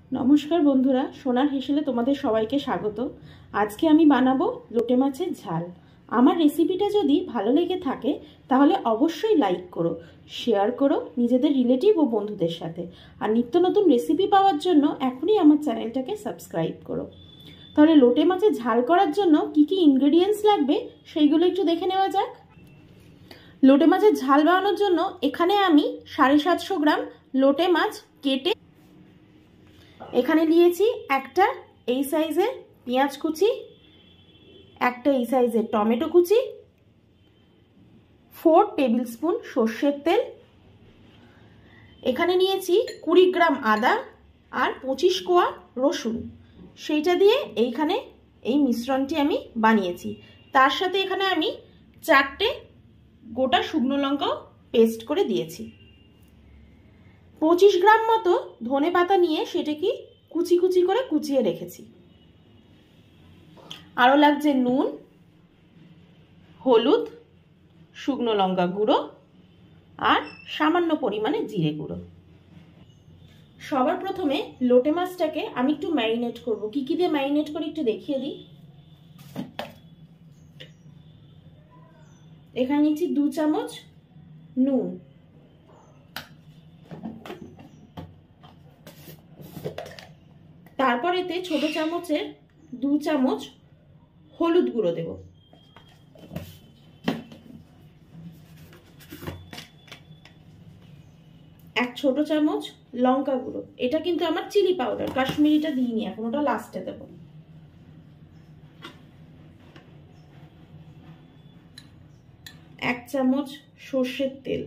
নমস্কার বন্ধুরা, সোনার হেসেলে তোমাদের সবাইকে স্বাগত। আজকে আমি বানাবো লোটে মাছের ঝাল। আমার রেসিপিটা যদি ভালো লেগে থাকে তাহলে অবশ্যই লাইক করো, শেয়ার করো নিজেদের রিলেটিভ ও বন্ধুদের সাথে। আর নিত্য নতুন রেসিপি পাওয়ার জন্য এখনই আমার চ্যানেলটাকে সাবস্ক্রাইব করো। তাহলে লোটে মাছের ঝাল করার জন্য কি কি ইনগ্রেডিয়েন্টস লাগবে সেইগুলো একটু দেখে নেওয়া যাক। লোটে মাছের ঝাল বানানোর জন্য এখানে আমি 750 গ্রাম লোটে মাছ কেটে এখানে নিয়েছি একটা এই সাইজের পেঁয়াজ কুচি, একটা এই সাইজের টমেটো কুচি, 4 টেবিল স্পুন সর্ষের তেল, এখানে নিয়েছি 20 গ্রাম আদা আর 25 কোয়া রসুন। সেইটা দিয়ে এইখানে এই মিশ্রণটি আমি বানিয়েছি। তার সাথে এখানে আমি 4টে গোটা শুকনো লঙ্কাও পেস্ট করে দিয়েছি। 25 গ্রাম মতো ধনে পাতা নিয়ে সেটাকে কুচি কুচি করে কুচিয়ে রেখেছি। আরও লাগছে নুন, হলুদ, শুকনো লঙ্কা গুঁড়ো আর সামান্য পরিমাণে জিরে গুঁড়ো। সবার প্রথমে লোটে মাছটাকে আমি একটু ম্যারিনেট করব। কি কি দিয়ে ম্যারিনেট করে একটু দেখিয়ে দিই। এখানে নিচ্ছি 2 চামচ নুন, তারপর এতে ছোট চামচের 2 চামচ হলুদ গুঁড়ো দেব, 1 ছোট চামচ লঙ্কা গুঁড়ো। এটা কিন্তু আমার চিলি পাউডার, কাশ্মীরিটা দিইনি এখন, ওটা লাস্টে দেব। 1 চামচ সর্ষের তেল।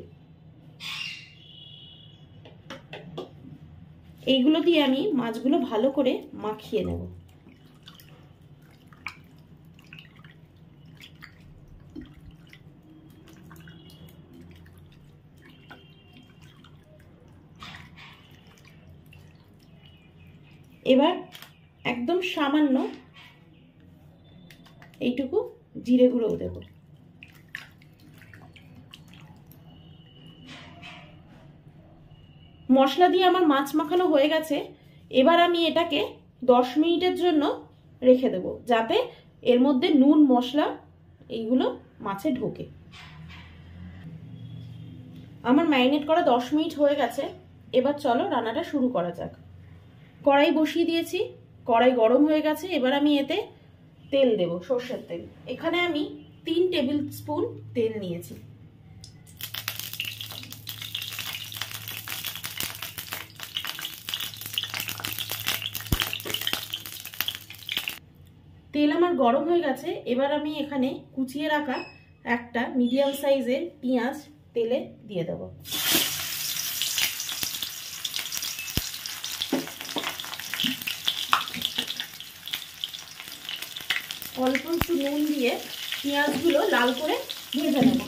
এইগুলো দিয়ে আমি মাছগুলো ভালো করে মাখিয়ে নেব। এবার একদম সামান্য এইটুকু জিরে গুঁড়ো দেব। মশলা দিয়ে আমার মাছ মাখানো হয়ে গেছে। এবার আমি এটাকে 10 মিনিটের জন্য রেখে দেব, যাতে এর মধ্যে নুন মশলা এইগুলো মাছে ঢোকে। আমার ম্যারিনেট করা 10 মিনিট হয়ে গেছে। এবার চলো রান্নাটা শুরু করা যাক। কড়াই বসিয়ে দিয়েছি, কড়াই গরম হয়ে গেছে। এবার আমি এতে তেল দেব, সর্ষের তেল। এখানে আমি 3 টেবিল স্পুন তেল নিয়েছি। তেল আমার গরম হয়ে গেছে। এবার আমি এখানে কুচিয়ে রাখা একটা মিডিয়াম সাইজের পেঁয়াজ তেলে দিয়ে দেব। অল্প একটু নুন দিয়ে পেঁয়াজগুলো লাল করে ভেজে নেব।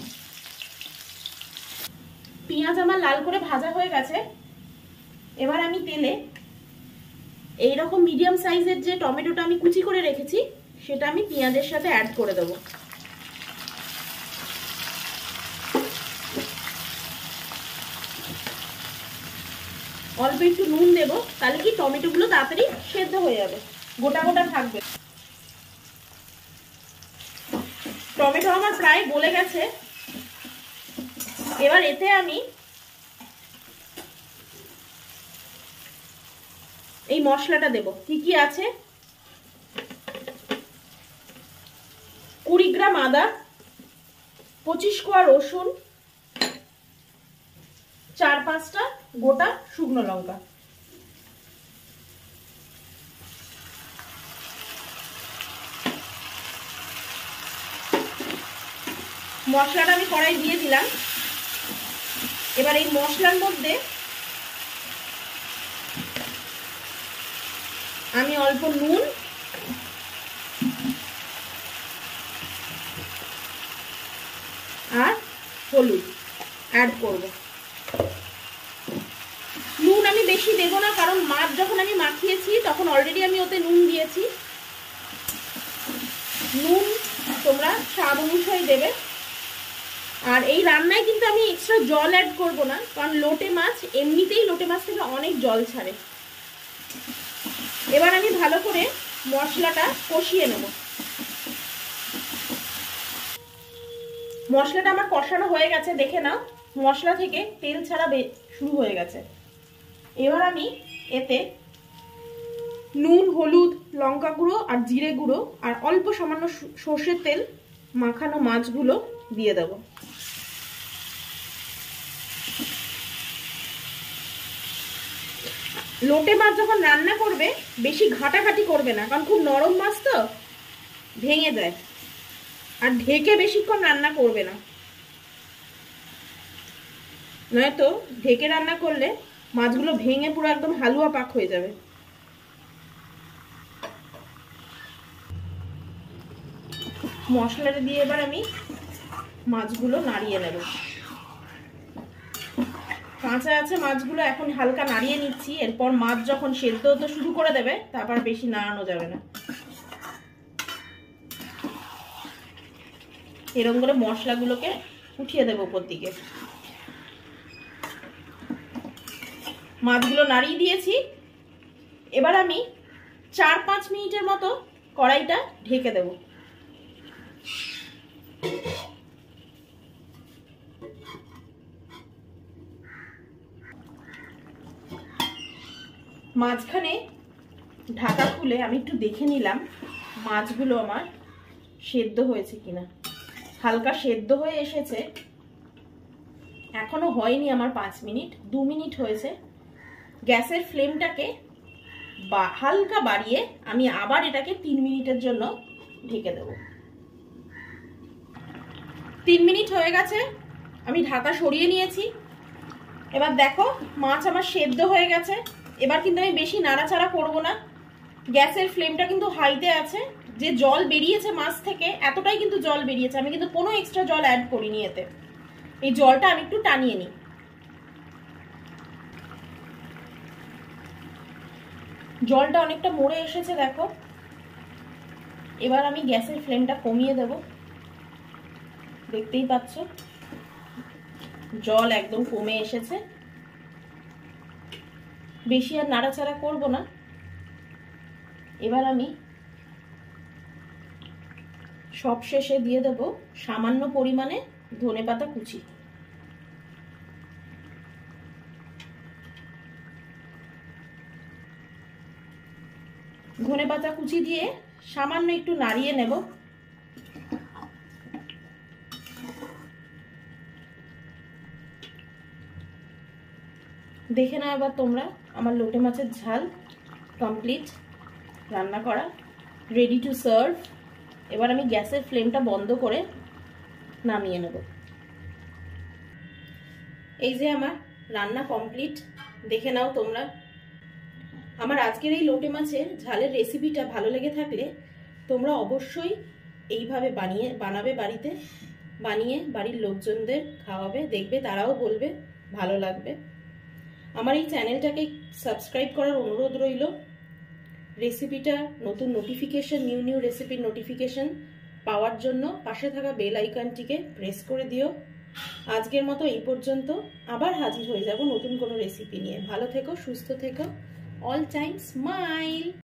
পেঁয়াজ আমার লাল করে ভাজা হয়ে গেছে। এবার আমি তেলে এইরকম মিডিয়াম সাইজের যে টমেটোটা আমি কুচি করে রেখেছি সেটা আমি পেঁয়াজের সাথে অ্যাড করে দেব। অল্প একটু নুন দেব, তাহলে কি টমেটোগুলো তাড়াতাড়ি সেদ্ধ হয়ে যাবে, গোটা গোটা থাকবে। টমেটো আমার প্রায় গলে গেছে। এবার এতে আমি এই মশলাটা দেব। কি কি আছে: 20 গ্রাম আদা, 25 কোয়া রসুন, 4-5টা গোটা শুকনো লঙ্কা। মশলাটা আমি কড়াই দিয়ে দিলাম। এবার এই মশলার মধ্যে আমি অল্প নুন আর হলুদ অ্যাড করব। নুন আমি বেশি দেব না, কারণ মাছ যখন আমি মাখিয়েছি তখন অলরেডি আমি ওতে নুন দিয়েছি। নুন তোমরা স্বাদ অনুযায়ী দেবে। আর এই রান্নায় কিন্তু আমি এক্সট্রা জল অ্যাড করব না, কারণ লোটে মাছ এমনিতেই লোটে মাছ থেকে অনেক জল ছাড়ে। এবার আমি ভালো করে মশলাটা কষিয়ে নেব। মশলাটা আমার কষানো হয়ে গেছে, দেখে নাও মশলা থেকে তেল ছাড়া শুরু হয়ে গেছে। এবার আমি এতে নুন, হলুদ, লঙ্কা গুঁড়ো আর জিরে গুঁড়ো আর অল্প সামান্য সর্ষের তেল মাখানো মাছগুলো দিয়ে দেব। লোটে মাছ যখন রান্না করবে বেশি ঘাটাঘাটি করবে না, কারণ খুব নরম মাছ তো ভেঙে যায়। আর ঢেকে বেশিক্ষণ রান্না করবে না, নয়তো ঢেকে রান্না করলে মাছগুলো ভেঙে পুরো একদম হালুয়া পাক হয়ে যাবে। মশলাটা দিয়ে এবার আমি মাছগুলো নাড়িয়ে নেব। কাঁচা আছে মাছগুলো, এখন হালকা নাড়িয়ে নিচ্ছি। এরপর মাছ যখন সেদ্ধ হতে শুরু করে দেবে তারপর বেশি নাড়ানো যাবে না। এরকম করে মশলাগুলোকে উঠিয়ে দেবো উপর দিকে। মাছগুলো নাড়িয়ে দিয়েছি। এবার আমি 4-5 মিনিটের মতো কড়াইটা ঢেকে দেব। মাঝখানে ঢাকা খুলে আমি একটু দেখে নিলাম মাছগুলো আমার সেদ্ধ হয়েছে কিনা। হালকা সেদ্ধ হয়ে এসেছে, এখনো হয়নি আমার 5 মিনিট, 2 মিনিট হয়েছে। গ্যাসের ফ্লেমটাকে হালকা বাড়িয়ে আমি আবার এটাকে 3 মিনিটের জন্য ঢেকে দেব। 3 মিনিট হয়ে গেছে, আমি ঢাকা সরিয়ে নিয়েছি। এবার দেখো মাছ আমার সেদ্ধ হয়ে গেছে। এবার কিন্তু আমি বেশি নাড়াচাড়া করব না, গ্যাসের ফ্লেমটা কিন্তু হাইতে আছে। যে জল বেরিয়েছে মাছ থেকে এতটাই কিন্তু জল বেরিয়েছে, আমি কিন্তু কোনো এক্সট্রা জল অ্যাড করিনি এতে। এই জলটা আমি একটু টানিয়ে নিই। জলটা অনেকটা মরে এসেছে দেখো। এবার আমি গ্যাসের ফ্লেমটা কমিয়ে দেব। দেখতেই পাচ্ছ জল একদম কমে এসেছে। বেশি আর নাড়াচাড়া করব না। এবার আমি সবশেষে দিয়ে দেব সামান্য পরিমাণে ধনেপাতা কুচি। ধনেপাতা কুচি দিয়ে সামান্য একটু নাড়িয়ে নেব। দেখে নাও এবার তোমরা আমার লোটে মাছের ঝাল কমপ্লিট রান্না করা, রেডি টু সার্ভ। এবার আমি গ্যাসের ফ্লেমটা বন্ধ করে নামিয়ে নেব। এই যে আমার রান্না কমপ্লিট, দেখে নাও তোমরা। আমার আজকের এই লোটে মাছের ঝালের রেসিপিটা ভালো লেগে থাকলে তোমরা অবশ্যই এইভাবে বানাবে বাড়িতে, বানিয়ে বাড়ির লোকজনদের খাওয়াবে, দেখবে তারাও বলবে ভালো লাগবে। আমার এই চ্যানেলটাকে সাবস্ক্রাইব করার অনুরোধ রইল। রেসিপিটা নতুন নোটিফিকেশন, নিউ রেসিপির নোটিফিকেশন পাওয়ার জন্য পাশে থাকা বেল আইকনটিকে প্রেস করে দিও। আজকের মতো এই পর্যন্ত, আবার হাজির হয়ে যাব নতুন কোনো রেসিপি নিয়ে। ভালো থেকো, সুস্থ থেকো, অল টাইম স্মাইল।